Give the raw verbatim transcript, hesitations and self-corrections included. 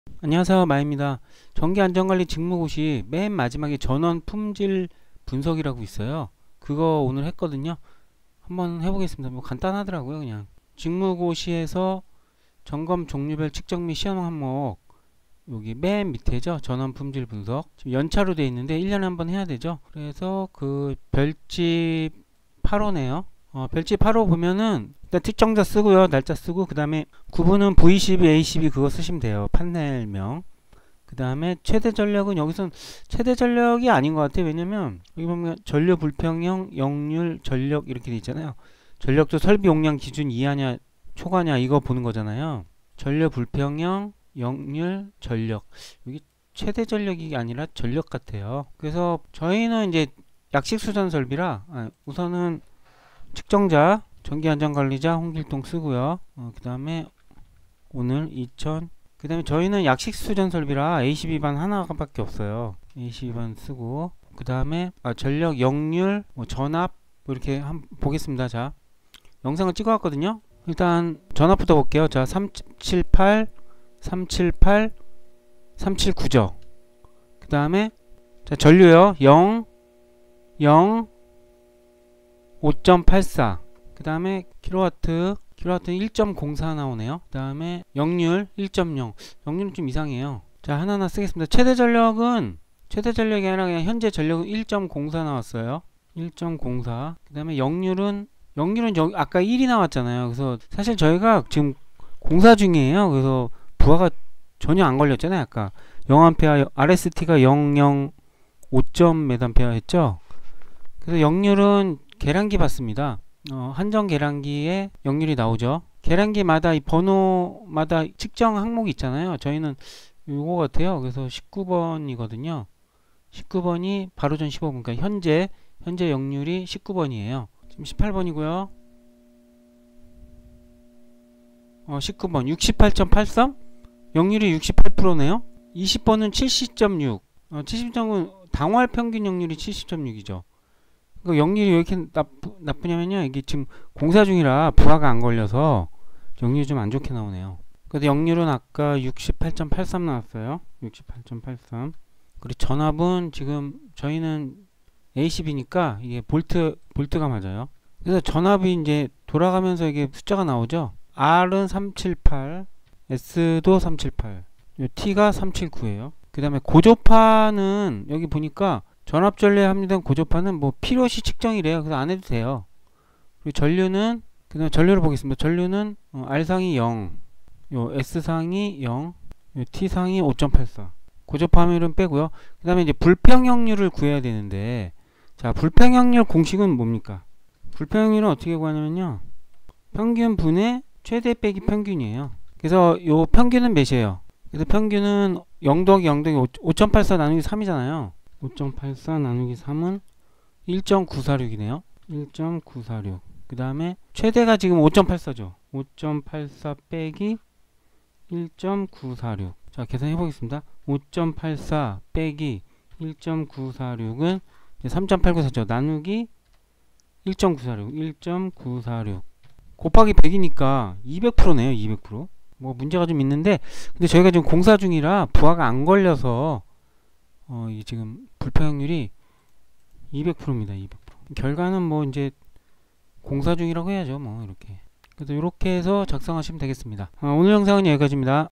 안녕하세요, 마입니다. 전기안전관리 직무고시 맨 마지막에 전원 품질 분석이라고 있어요. 그거 오늘 했거든요. 한번 해보겠습니다. 뭐 간단하더라고요. 그냥 직무고시에서 점검 종류별 측정 및 시험 항목, 여기 맨 밑에죠. 전원 품질 분석. 지금 연차로 돼 있는데 일 년에 한 번 해야 되죠. 그래서 그 별집 팔 호네요. 어, 별집 팔 호 보면은 일단 특정자 쓰고요. 날짜 쓰고, 그 다음에 구분은 브이 십이, 에이 십이 그거 쓰시면 돼요. 판넬명. 그 다음에 최대 전력은 여기선 최대 전력이 아닌 것 같아요. 왜냐면 여기 보면 전류 불평형, 역률, 전력 이렇게 돼 있잖아요. 전력도 설비 용량 기준 이하냐 초과냐 이거 보는 거잖아요. 전류 불평형, 역률, 전력. 여기 최대 전력이 아니라 전력 같아요. 그래서 저희는 이제 약식 수전 설비라 아, 우선은 측정자, 전기안전관리자 홍길동 쓰고요. 어, 그 다음에 오늘 이천, 그 다음에 저희는 약식 수전 설비라 에이 십이 반 하나밖에 없어요. 에이 십이 반 쓰고, 그 다음에 아, 전력, 역률, 뭐 전압 뭐 이렇게 한번 보겠습니다. 자, 영상을 찍어왔거든요. 일단 전압부터 볼게요. 자, 삼칠팔, 삼칠팔, 삼칠구죠. 그 다음에 자, 전류요. 영, 영, 오 점 팔사. 그 다음에 킬로와트, 킬로와트 일 점 공사 나오네요. 그 다음에 역률 일 점 영. 역률은 좀 이상해요. 자, 하나하나 쓰겠습니다. 최대 전력은 최대 전력이 아니라 그냥 현재 전력은 일 점 공사 나왔어요. 일 점 공사. 그 다음에 역률은 역률은 여, 아까 일이 나왔잖아요. 그래서 사실 저희가 지금 공사 중이에요. 그래서 부하가 전혀 안 걸렸잖아요. 아까 영 암페어, 알에스티가 영 영 오 점 몇 암페어 했죠. 그래서 역률은 계량기 봤습니다. 어, 한정 계량기에 역률이 나오죠. 계량기마다 이 번호마다 측정 항목이 있잖아요. 저희는 요거 같아요. 그래서 십구 번이거든요. 십구 번이 바로 전 십오 분. 그러니까 현재 현재 역률이 십구 번이에요. 지금 십팔 번이고요. 어, 십구 번 육십팔 점 팔삼? 역률이 육십팔 퍼센트네요. 이십 번은 칠십 점 육. 어, 칠십 점은 당월 평균 역률이 칠십 점 육이죠. 그 역률이 왜 이렇게 나쁘, 나쁘냐면요. 이게 지금 공사 중이라 부하가 안 걸려서 역률이 좀 안 좋게 나오네요. 그래서 역률은 아까 육십팔 점 팔삼 나왔어요. 육십팔 점 팔삼. 그리고 전압은 지금 저희는 에이 십이니까 이게 볼트, 볼트가 맞아요. 그래서 전압이 이제 돌아가면서 이게 숫자가 나오죠. R은 삼칠팔, S도 삼칠팔, T가 삼칠구예요. 그 다음에 고조파는 여기 보니까 전압전류에 함유된 고조파는 뭐 필요시 측정이래요. 그래서 안 해도 돼요. 그리고 전류는 그 다음에 전류를 보겠습니다. 전류는 어, R상이 영, 요 S상이 영, 요 T상이 오 점 팔사. 고조파 함유는 빼고요. 그 다음에 이제 불평역률을 구해야 되는데, 자, 불평역률 공식은 뭡니까? 불평역률은 어떻게 구하냐면요. 평균 분의 최대 빼기 평균이에요. 그래서 요 평균은 몇이에요? 그래서 평균은 영 더하기 영 더하기 오 점 팔사 나누기 삼이잖아요. 오 점 팔사 나누기 삼은 일 점 구사육이네요. 일 점 구사육. 그 다음에 최대가 지금 오 점 팔사죠. 오 점 팔사 빼기 일 점 구사육. 자, 계산해 보겠습니다. 오 점 팔사 빼기 일 점 구사육은 삼 점 팔구사죠. 나누기 일 점 구사육. 일 점 구사육. 곱하기 백이니까 이백 퍼센트네요. 이백 퍼센트. 뭐 문제가 좀 있는데, 근데 저희가 지금 공사 중이라 부하가 안 걸려서 어, 이 지금 불평률이 이백 퍼센트입니다. 이백 퍼센트. 결과는 뭐 이제 공사 중이라고 해야죠. 뭐 이렇게. 그래서 이렇게 해서 작성하시면 되겠습니다. 어, 오늘 영상은 여기까지입니다.